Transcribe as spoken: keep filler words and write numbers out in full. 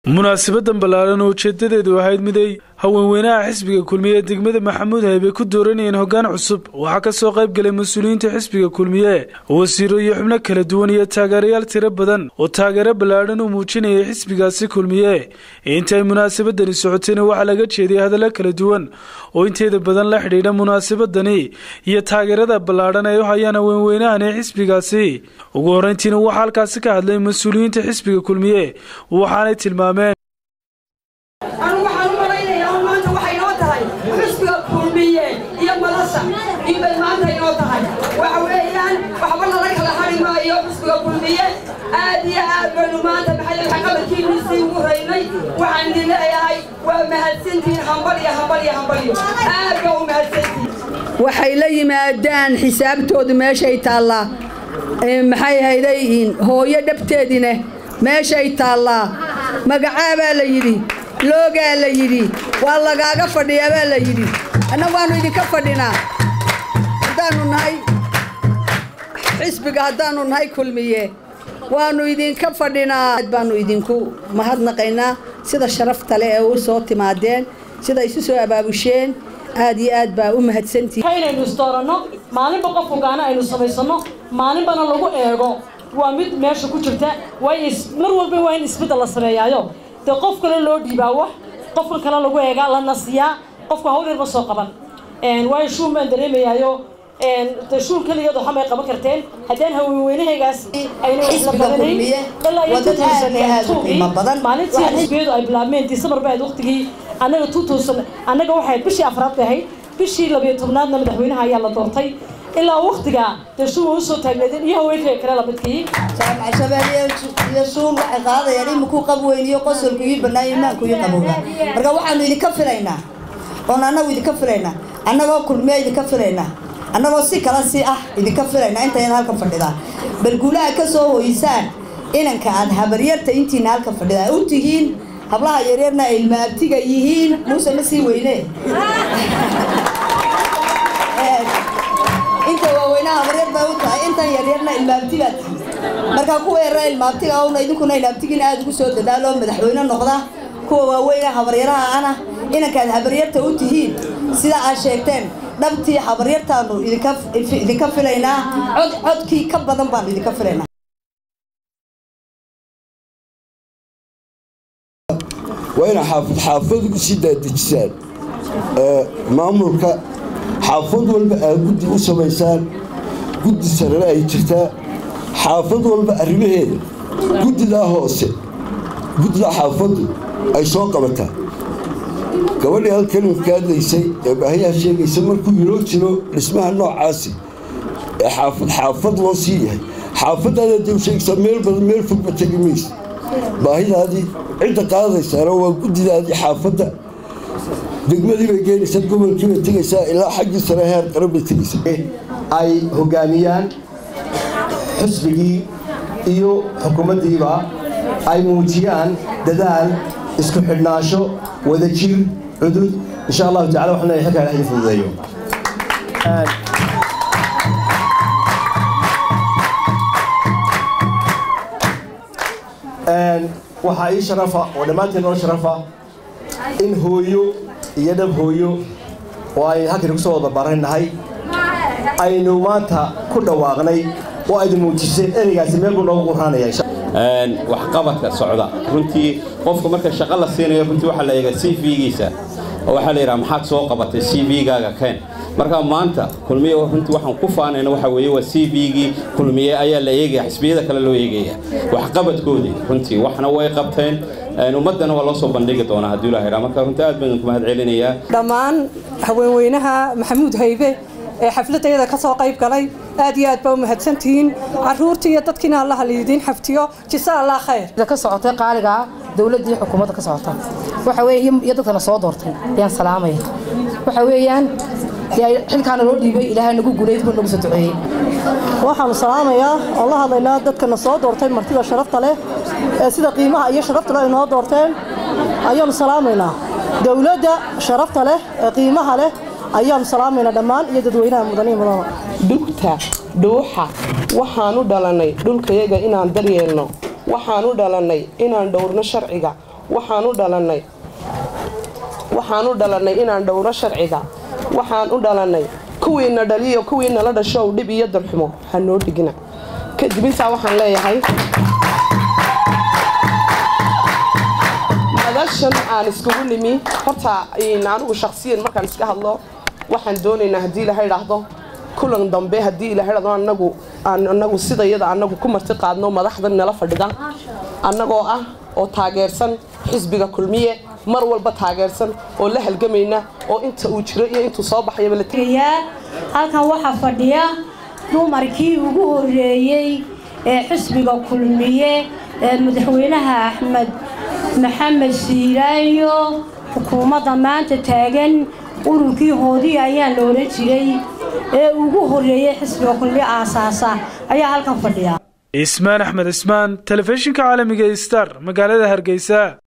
munaasabada ballaaran oo ujeedadeedu ahayd mid ay haweenweynaha xisbiga kulmiye degmada Maxamuud Haybe ku dooranayeen hoggaan cusub waxa ka soo qayb galay mas'uuliyiinta xisbiga kulmiye wasiiro iyo xubno kala duwan iyo taageerayaal tiro badan oo taageero ballaaran u muujinayay xisbigaasi kulmiye intay munaasabadani socotayna waxa laga jeediyay hadallo kala duwan oo inteeda badan la xidhiidha munaasabadani iyo taageerada ballaaran ay u hayaan haweenweynahan ee xisbigaasi ugu horeyntiina waxa halkaas ka hadlay mas'uuliyiinta xisbiga kulmiye waxaanay tilmaameen يا ملصة يبقى ما أنت ينوتها وعويان وحبنا لك الحري ما يوبس بقولية آدي آبن وما أنت بحال الحقبة كي نسي وهيني وعندنا هاي ومهلسنتين حنبلي حنبلي حنبلي آبن ومهلسنتين وحيلي ما دان حسابته ما شيء الله محي هيدين هو يدبتدينه ما شيء الله مقعابة ليدي لوجا ليدي والله قاعد فدي أبى ليدي أنا وانو يدي كفدينا هدانو نهاي حسبك هدانو نهاي كل مية وانو يدين كفدينا بانو يدينكو ما هدنا قينا سيدا شرفت عليه أو صوتي معدين سيدا يسوسو أبابوشين هادي آد با أم هدسنتي هاي إنو ستارنا مالين بقى فوقانا إنو سميسنا مالين بنا لغو إيغو وامد ماشا كترتا ويس مروال بوين اسبت الله سريايو تقف كلا لو ديباوه قف كلا لغو إيغا لنسيا قف هولي الرسول قبل إن واي شو من دريم يايو إن تشول كل يدو حما يقبل كرتين هدين هو وينه جاس أينو إسلام بدني لا يتوزن توقي ما نتي حسبيد أي بلامين ديسمبر بعد وقتي أنا توتوسن أنا جو واحد بشي أفراد هاي بشي لبي تبنادنا مدحوينها يلا دورتي إلا وقتها تشوف وصل تجدين يا وين كلا لبتكي سامع شبابي يسوم عقاد يعني مكو قبوين يقصر كي بناي ما كي قبوها رجع واحد اللي كفرينا أنا أنا ويدي كفرينا أنا جو كل ما يدي كفرينا أنا بس كلا سي أح يدي كفرينا أنت ينهار كفردا بالقولا كسو إنسان إن كان هبريرت أنت ينهار كفردا أنتين هبلا يرينا المبتي جايين موسى مسي وينه أنت وينه هبريرت أنت أنت يرينا المبتي بات مركا كوه يرى المبتي أو نيدو كنا المبتي كنا أدو سود دالهم مدحونا النقطة كوه وينه هبريرها أنا إن كان هبريرت أنتين سيدا عشيتين نبتي هبريرت أنو إذا كف إذا كفلينا عد عد كي كبدن بان إذا كفلينا وين حافظ حافظ سيدا دجسان مامورك حافظ والبا قدي وسميسان قدي سنه اي جرتا حافظ والبا ارمهيد قدي لا هوسه قدي لا حافظ اي سو قبتا gabadhii halkan ka hadlaysay ee baahiyaha sheegaysa markuu yiro jiro dhismaha noocaasi ee xaafad xaafad loo siiyay xaafadada dib sheegaysa meel badan meel fog ba tagimaysa baahidaadii inta qaadaysa waa gudidaadii xaafadda degmadii bay geynaysaa gobolkii bay tagaysaa ilaa xagii sare heer qaran bay tagaysaa ay hogaamiyaan xisbigii iyo xukuumaddiiba ay muujiyaan dadaal isku xidhnaansho wadajir cudud insha Allah ta'ala waxna ay xalka ay fududeeyo een waxa ay sharafa oo dhamaanteen oo sharafa in hooyo iyo dab hooyo oo ay halkan ku soo wada baranahay aynu maanta ku dhawaaqnay oo ay muujisay ereygaasi meel ku noogu quraanaya een wax qabadka socda runtii qofka marka shaqo la siinayo runtii waxa la eega C V-giisa oo waxa la yiraahdaa maxaad soo qabatay C V-gaaga keen marka maanta kulmiye runtii waxaan ku faanayna waxa weeye waa C V-gii kulmiye ayaa la eegaya xisbiyada kale loo eegaya wax qabadkoodii runtii waxna way qabteen een ummadana waa loo soo bandhigi doonaa haddii Ilaahay raaxo marka runtii aad baan ku mahad celinayaa dhammaan haweenweynaha Maxamuud Haybe ee xafladayada ka soo qayb galay aad iyo aad baa u mahadsantihiin caruurtii iyo dadkiina Allah leedin xaftiyo jisa Allah khayr ka socotay qaaliga dawladda xukuumadda ka socota waxa weeyaan iyo dadka la soo doortay ayaan salaamay waxa weeyaan xilkaan loo dhiibay Ilaahay nagu guuleeyay ku nagu soo duceeyay waxaan salaamayaa Allah hadayna dadka la soo doortay martida sharafta leh sida qiimaha iyo sharafta leh inoo doorteen ayaan salaamaynaa dawladda sharafta leh qiimaha leh ayaan salaamayna dhamaan iyo dadweynaha mudane mudane dugta dhuuxa waxaan u dhalanay dhulkayaga inaan daryeelno waxaan u dhalanay inaan dhowrno sharciga waxaan u dhalanay waxaan u dhalanay inaan dhowro sharciga waxaan u dhalanay kuwiina dhaliyo kuwiina la dhasho dhib iyo darxumo ha noo dhigina kadib intaa waxaan leeyahay madashan aan iskugu nimi horta anigu shakhsiyan markaan iska hadlo waxaan doonaynaa haddii ilaahay idhaahdo kulan dambe haddii ilaahay idhaahdo annagu annagu sida iyada annagu ku marti qaadno madaxdan nala fadhida annagoo ah oo taageersan xisbiga kulmiye mar walba taageersan oo la halgamayna oo inta uu jiro iyo intuu soo baxayba la tagayaa halkan waxa fadhiya dumarkii ugu horeeyay ee xisbiga kulmiye ee madaxweynaha Axmed Maxamed Siiraayo xukuumadda maanta taagan ururkii hoodii ayaa la oran jiray ee ugu horeeyay xisbiga kulmiye aasaasa ayaa halkan fadhiya Ismaan Axmed Ismaan telefishinka caalamiga Star magaalada Hargeysa.